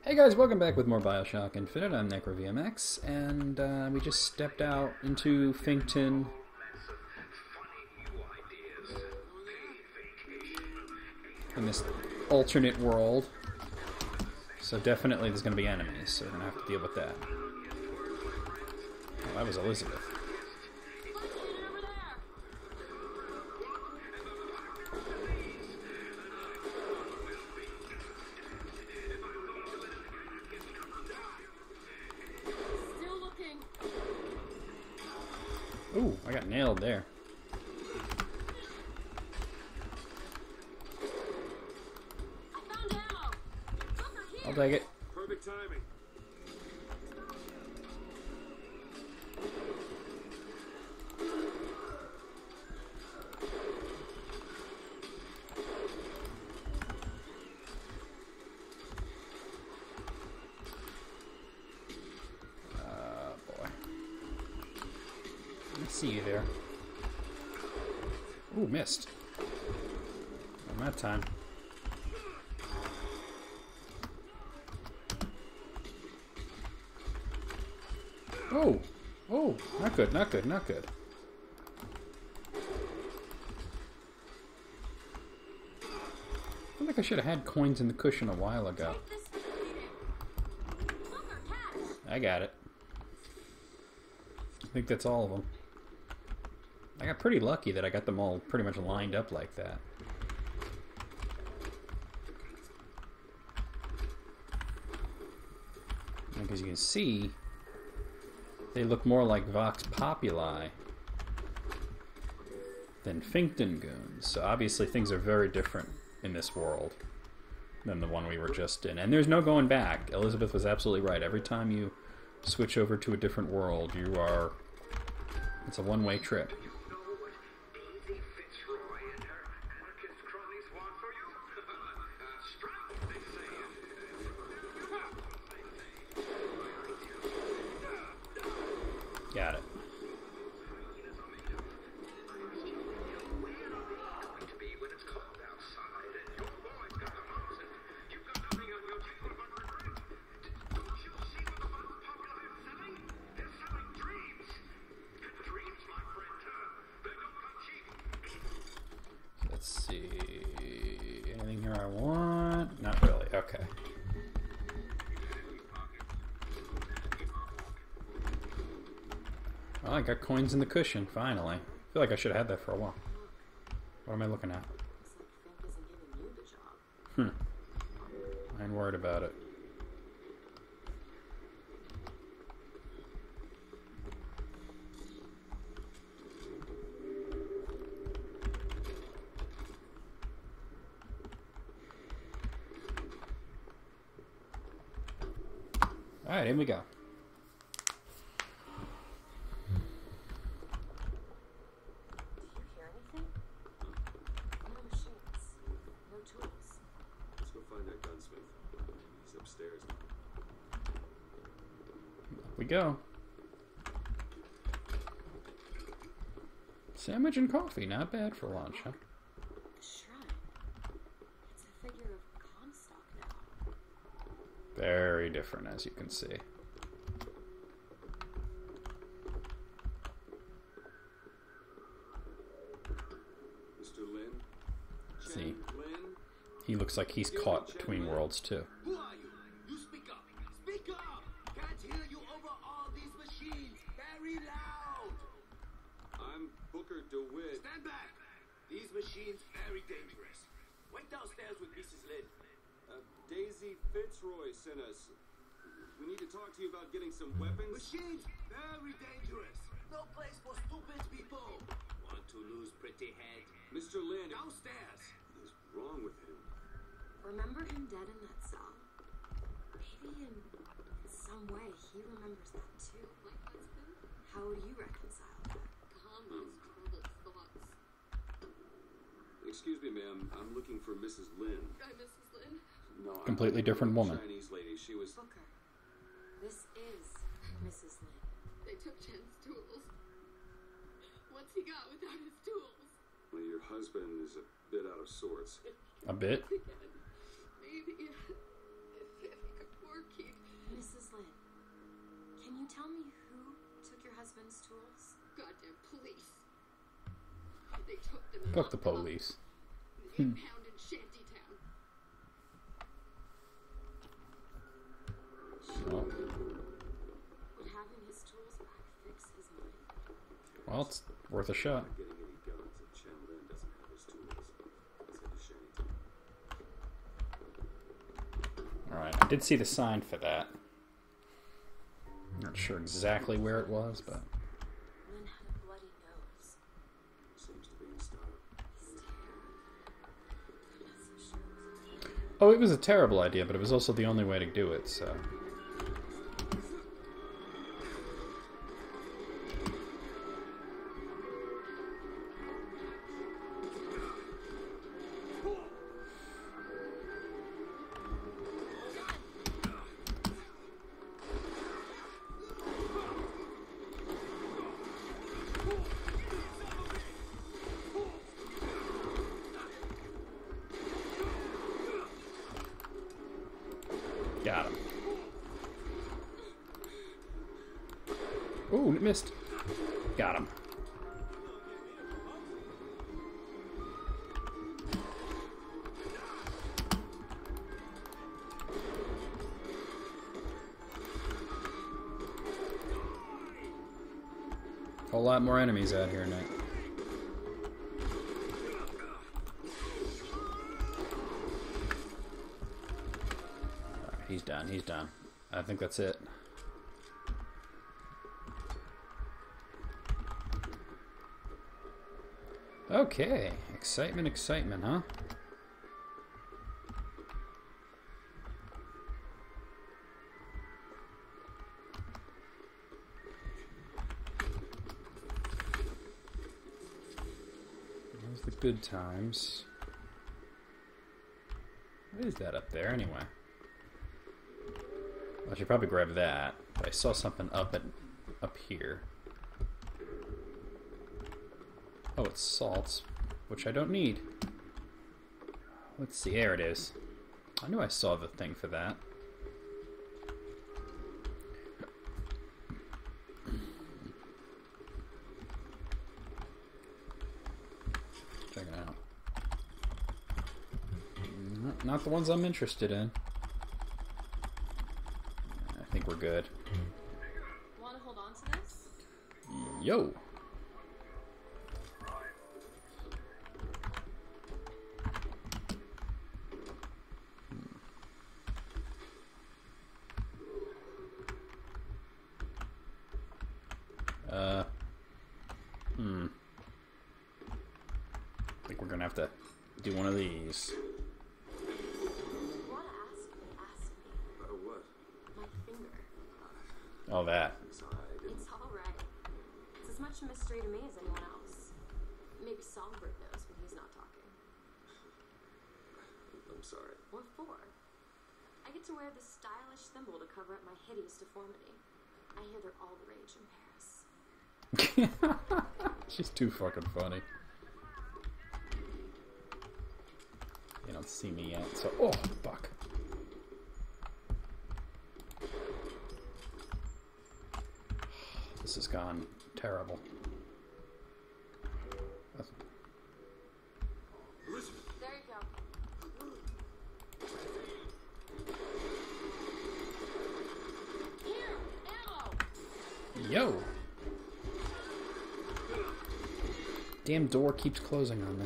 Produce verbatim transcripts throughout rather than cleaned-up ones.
Hey guys, welcome back with more Bioshock Infinite. I'm NecroVMX, and uh, we just stepped out into Finkton. In this alternate world. So definitely there's going to be enemies, so we're going to have to deal with that. Oh, that was Elizabeth. Ooh, I got nailed there. I'll take it. Perfect timing. Uh, boy. Let me see you there. Ooh, missed. Not that time. Oh! Oh! Not good, not good, not good. I feel like I should have had coins in the cushion a while ago. I got it. I think that's all of them. I got pretty lucky that I got them all pretty much lined up like that. And as you can see, they look more like Vox Populi than Finkton goons. So obviously things are very different in this world than the one we were just in. And there's no going back. Elizabeth was absolutely right. Every time you switch over to a different world, you are... it's a one-way trip. Got it. Let's see. Anything here I want? Not really. Okay. Well, I got coins in the cushion, finally. I feel like I should have had that for a while. What am I looking at? Hmm. I ain't worried about it. Alright, in we go. We go. Sandwich and coffee, not bad for lunch, huh? The shrine. It's a figure of Comstock now. Very different, as you can see. Mister Lin? See, Lin? he looks like he's caught between worlds too. Who are you? You speak up. Speak up! Can't hear you over all these machines. Very loud. I'm Booker DeWitt. Stand back. These machines very dangerous. Wait downstairs with Missus Lin. Uh, Daisy Fitzroy sent us. We need to talk to you about getting some weapons. Machines very dangerous. No place for stupid people. Want to lose pretty head? Mister Lin, Downstairs. what is wrong with him? Remember him dead in that cell? Maybe in, in some way he remembers that too. My husband? How would you reconcile that? Calm those troubled thoughts. Excuse me, ma'am. I'm looking for Missus Lin. I'm Missus Lin. No, I'm Completely looking for different the woman. Chinese lady. She was. Booker, this is Missus Lin. They took Jen's tools. What's he got without his tools? Well, your husband is a sorts. A bit? Again. Maybe if, if he could work his tools? Goddamn police. They took them and Fuck the locked them up police. in the eight-pound shantytown. Well, Would having his tools back fix his mind? well, it's worth a shot. Getting any guns if Chen Lin doesn't have his tools. Let's head to Shantytown. Alright, I did see the sign for that. Not sure exactly where it was, but... Lynn had a bloody nose. Seems to be in style. He's terrible. I'm not so sure it was a team. Oh, it was a terrible idea, but it was also the only way to do it, so... Got him. Ooh, it missed. Got him. A whole lot more enemies out here, Nick. He's done, he's done. I think that's it. Okay, excitement, excitement, huh? Those are the good times. What is that up there, anyway? I should probably grab that, but I saw something up at up here. Oh, it's salts, which I don't need. Let's see, there it is. I knew I saw the thing for that. Check it out. Not, not the ones I'm interested in. I think we're good. Want to hold on to this? Yo! Uh, hmm. I think we're gonna have to do one of these. If you want to ask me, ask me. Uh, what? My finger. Oh, that. Sorry, I didn't. It's all right. It's as much a mystery to me as anyone else. Maybe Songbird knows when he's not talking. I'm sorry. What for? I get to wear this stylish thimble to cover up my hideous deformity. I hear they're all the rage in Paris. She's too fucking funny. You don't see me yet, so... Oh, fuck. This has gone terrible. That's... There you go. Here, ammo! Yo! Damn door keeps closing on me.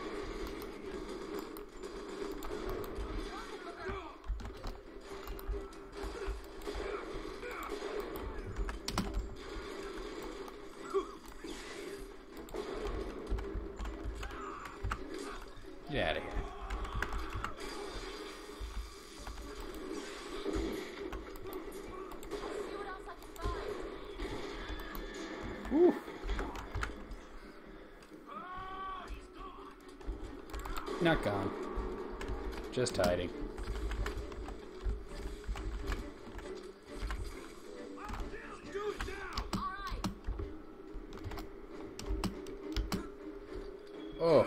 Get out of here. See what else I can find. Whew. Not gone. Just hiding. Oh.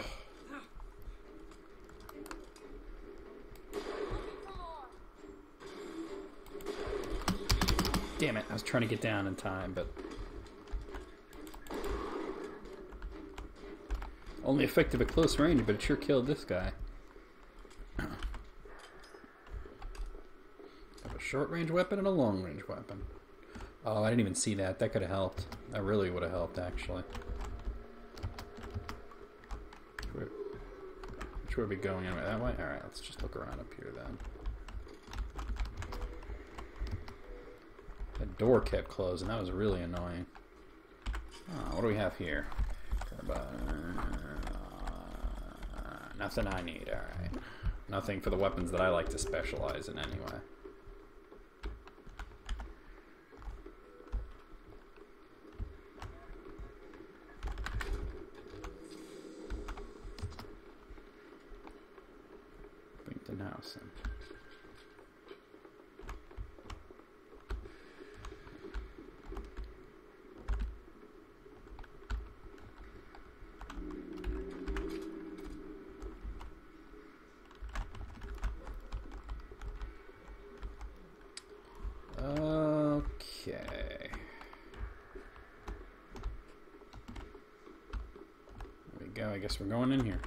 Damn it, I was trying to get down in time, but Only effective at close range, but it sure killed this guy. Have a short range weapon and a long range weapon. Oh, I didn't even see that. That could have helped. That really would have helped, actually. Which way, which way are we going? Anyway, that way? Alright, let's just look around up here then. That door kept closing. That was really annoying. Oh, what do we have here? Uh, nothing I need, alright. Nothing for the weapons that I like to specialize in anyway. Blinkton House. Okay. There we go. I guess we're going in here.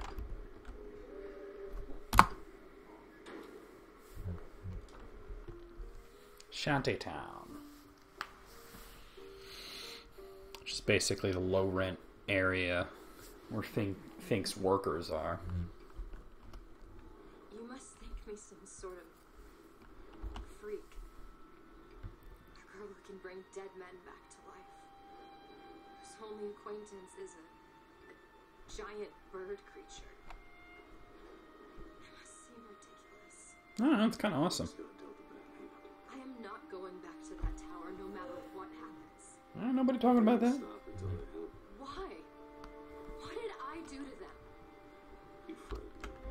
Shantytown. Which is basically the low rent area where Fink, Fink's workers are. You must think me some sort of freak. A girl who can bring dead men back to life. Whose only acquaintance is a, a giant bird creature. It must seem ridiculous. Oh, that's kind of awesome. I am not going back to that tower no matter what happens. Oh, nobody talking about that. Stop until they help. Why? What did I do to them? You frightened them.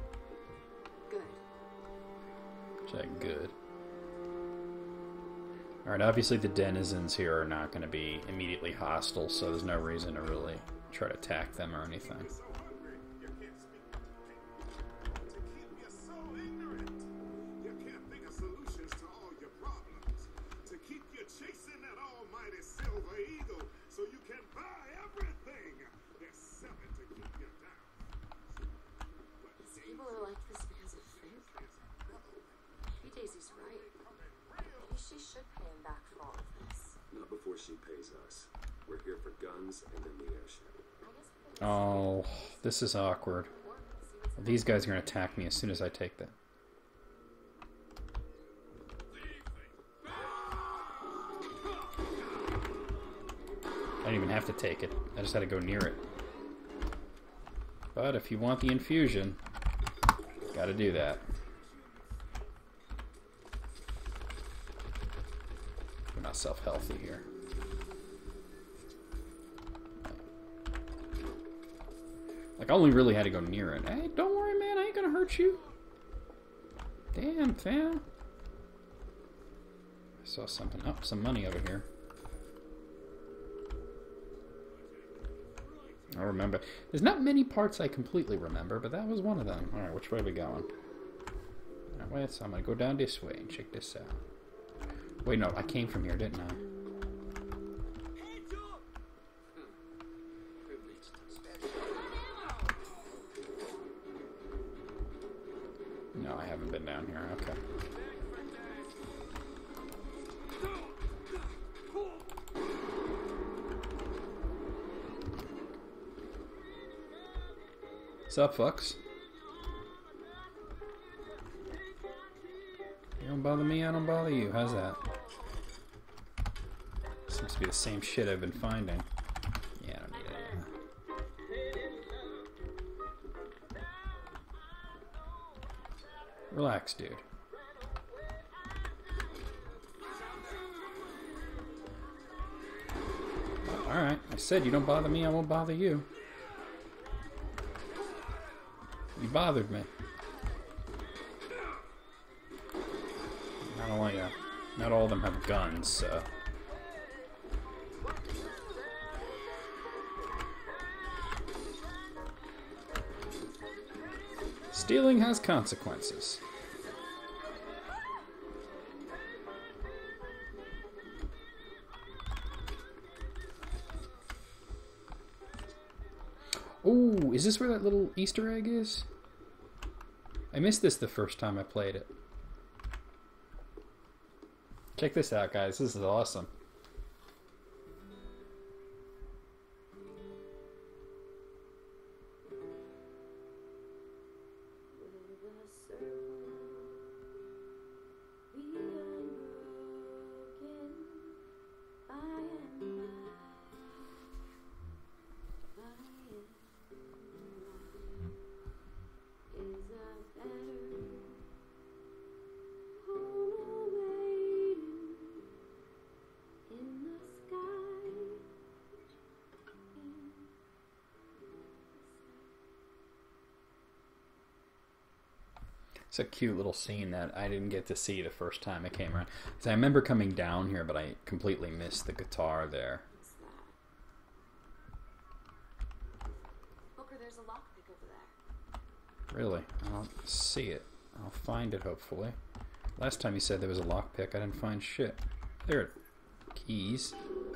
Good. Check good. Alright, obviously the denizens here are not going to be immediately hostile, so there's no reason to really try to attack them or anything. So hungry, you can't speak to keep you so ignorant. You can't think of solutions to all your problems. To keep you chasing that almighty silver eagle so you can buy everything. They're selling to keep you down. But These people are like this because of Fink. Maybe Daisy's right. Maybe she should pay him back for all of this. Not before she pays us. We're here for guns and then the airship. Oh, this is awkward. These guys are going to attack me as soon as I take that. I didn't even have to take it. I just had to go near it. But if you want the infusion, gotta do that. We're not self-healthy here. Like, I only really had to go near it. Hey, don't worry, man. I ain't gonna hurt you. Damn, fam. I saw something. Oh, some money over here. I remember. There's not many parts I completely remember, but that was one of them. Alright, which way are we going? That way, so I'm gonna go down this way and check this out. Wait, no, I came from here, didn't I? No, I haven't been down here. Okay. What's up, fucks? You don't bother me, I don't bother you. How's that? Seems to be the same shit I've been finding. Yeah, I don't need it. Relax, dude. Alright, I said you don't bother me, I won't bother you. You bothered me. Not only that, not all of them have guns, so. Stealing has consequences. Ooh, is this where that little Easter egg is? I missed this the first time I played it. Check this out, guys. This is awesome. It's a cute little scene that I didn't get to see the first time I came around. So I remember coming down here, but I completely missed the guitar there. Booker, there's a lockpick over there. Really? I don't see it. I'll find it, hopefully. Last time you said there was a lockpick, I didn't find shit. There it is. Keys.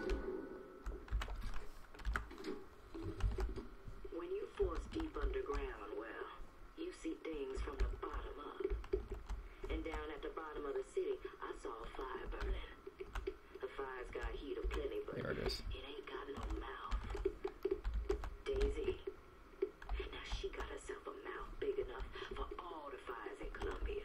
When you force deep underground, well, you see things from the bottom up. And down at the bottom of the city, I saw a fire burning. The fire's got heat aplenty, but There it is. it ain't got no mouth. Daisy. Now she got herself a mouth big enough for all the fires in Columbia.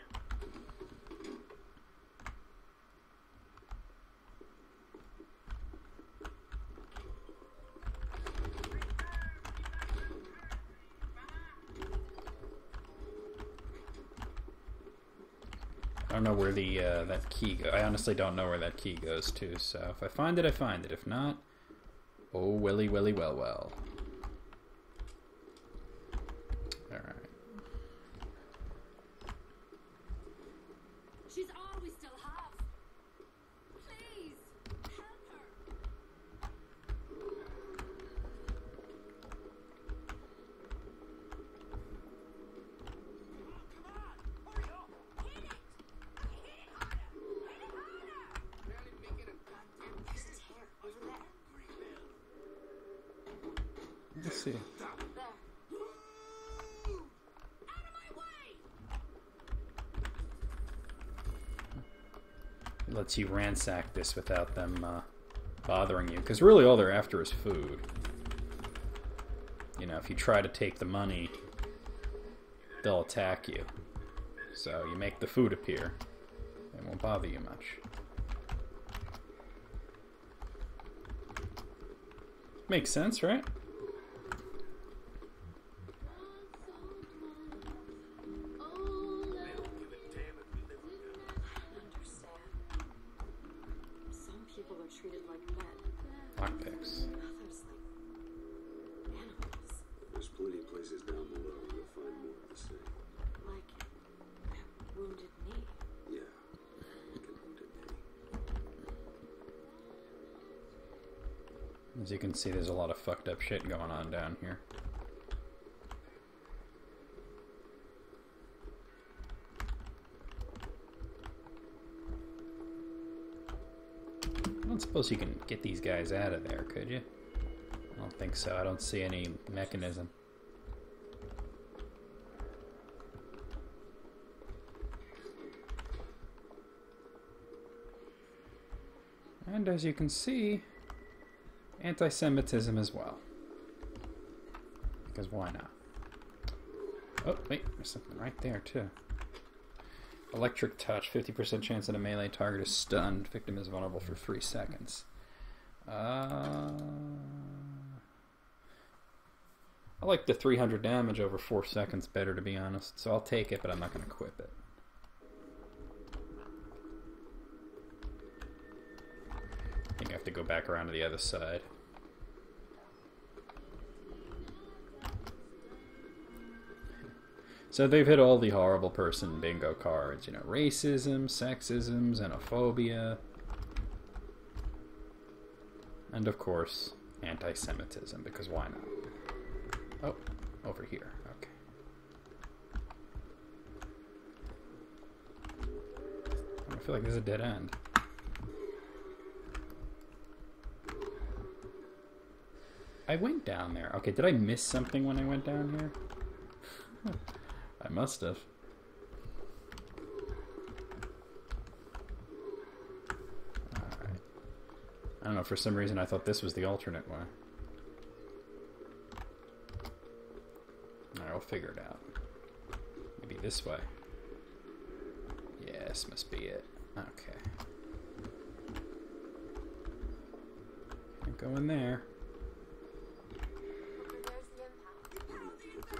I don't know where the uh, that key go. I honestly don't know where that key goes to. So if I find it, I find it. If not, oh willy willy well well. All right. She's always still half. Please, help her. There's a tear over there. Let's see. There. It lets you ransack this without them uh, bothering you. Because really all they're after is food. You know, if you try to take the money, they'll attack you. So you make the food appear. It won't bother you much. Makes sense, right? Some people are treated like men. Lockpicks. Others like animals. There's plenty of places down below you'll find more of the same. Like that wounded knee. Yeah, like a wounded knee. As you can see, there's a lot of fucked up shit going on down here. I don't suppose you can get these guys out of there, could you? I don't think so. I don't see any mechanism. And as you can see, anti-Semitism as well. Because why not? Oh, wait, there's something right there, too. Electric touch, fifty percent chance that a melee target is stunned. Victim is vulnerable for three seconds. Uh, I like the three hundred damage over four seconds better, to be honest. So I'll take it, but I'm not going to equip it. I think I have to go back around to the other side. So they've hit all the horrible person bingo cards. You know, racism, sexism, xenophobia. And of course, anti-Semitism, because why not? Oh, over here. Okay. I feel like this is a dead end. I went down there. Okay, did I miss something when I went down here? I must have. Alright. I don't know, for some reason I thought this was the alternate way. Alright, we'll figure it out. Maybe this way. Yes, must be it. Okay. Can't go in there. There's the impact.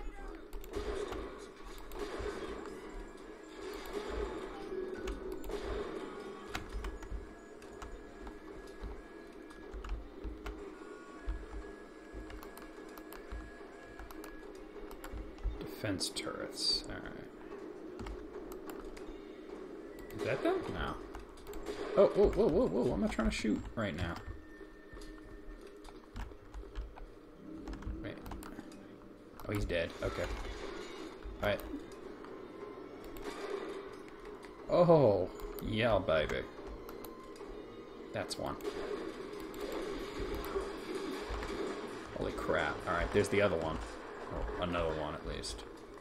Defense turrets. Alright. Is that them? No. Oh, whoa, whoa, whoa, whoa. I'm not trying to shoot right now. Wait. Oh, he's dead. Okay. Alright. Oh, yeah, baby. That's one. Holy crap. Alright, there's the other one. Or another one, at least.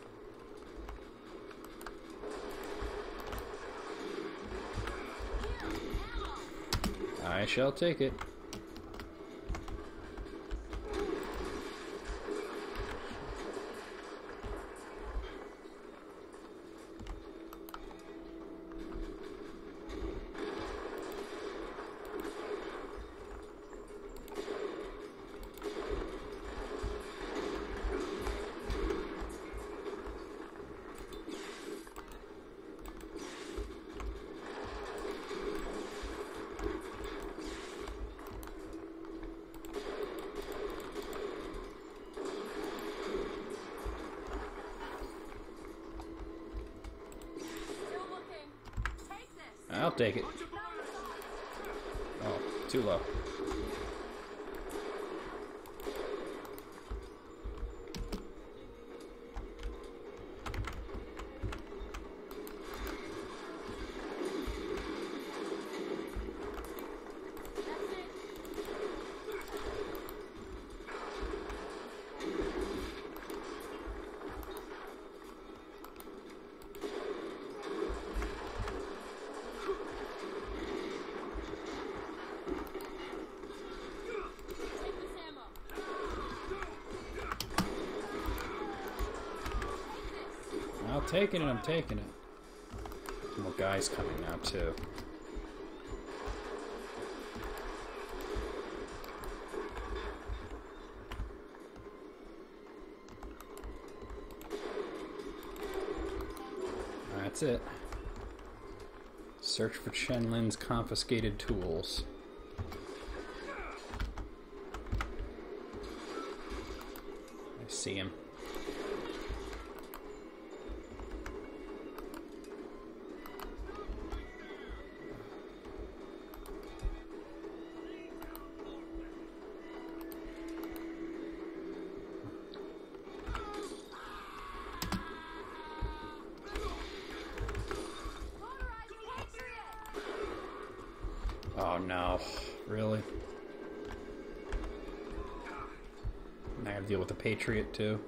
I shall take it. I'll take it. Oh, too low. I'm taking it, I'm taking it. More guys coming now, too. That's it. Search for Chen Lin's confiscated tools. I see him. Oh no, really? I gotta deal with the Patriot too.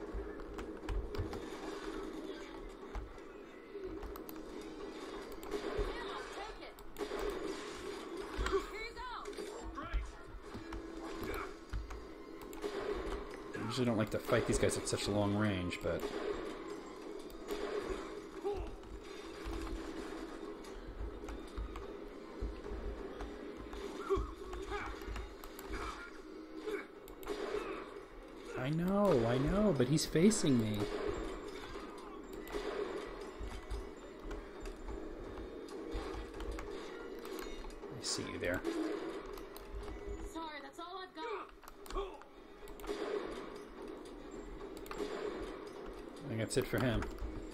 I usually don't like to fight these guys at such long range, but... I know, I know, but he's facing me. I see you there. Sorry, that's all I've got. I think that's it for him.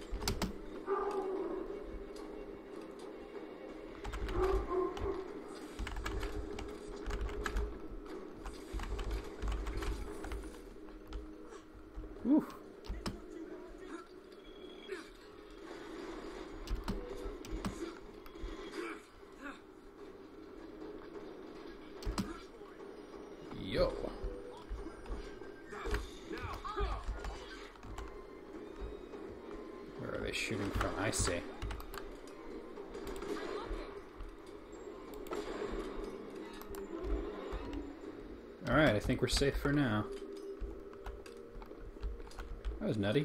Whew. Yo. Oh, I see. Alright, I think we're safe for now. That was nutty.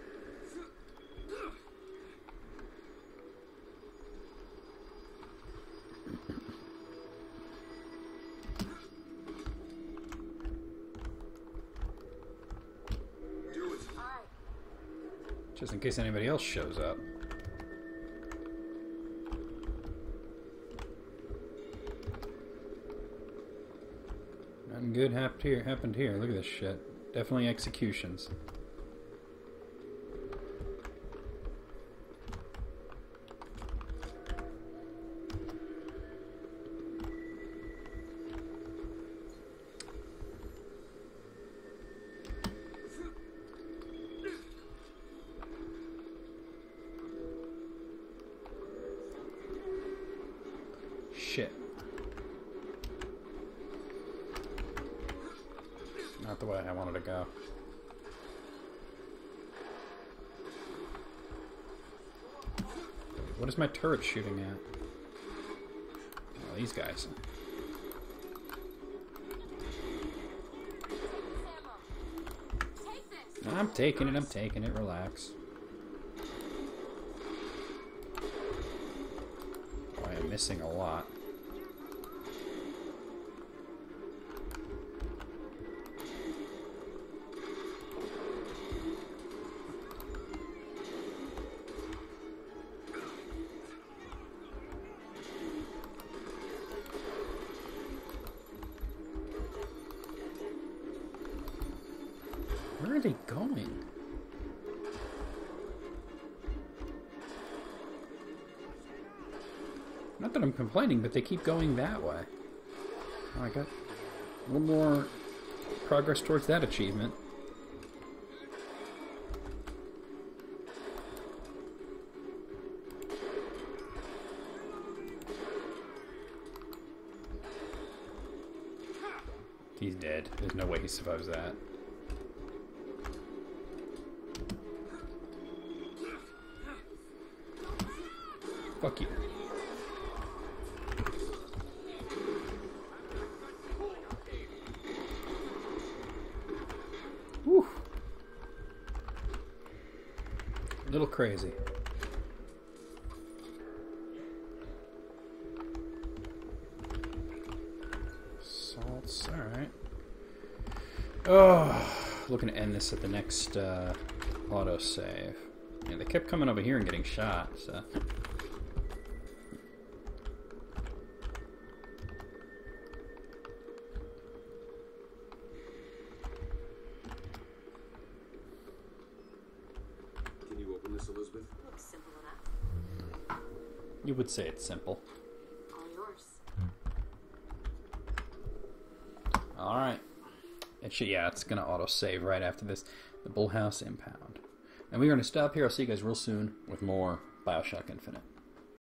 Just in case anybody else shows up. Nothing good happened here. Happened here. Look at this shit. Definitely executions. Shit. Not the way I wanted to go. What is my turret shooting at? Oh, these guys. I'm taking it, I'm taking it, relax. Oh, I am missing a lot. Where are they going? Not that I'm complaining, but they keep going that way. Oh, I got a little more progress towards that achievement. He's dead. There's no way he survives that. Fuck you. Whew. A little crazy. Salts, alright. Oh, looking to end this at the next uh, autosave. Yeah, they kept coming over here and getting shot, so... Elizabeth? Looks simple enough. You would say it's simple. All yours. Alright. It should, yeah, it's gonna auto-save right after this. The Bullhouse Impound. And we're gonna stop here. I'll see you guys real soon with more Bioshock Infinite.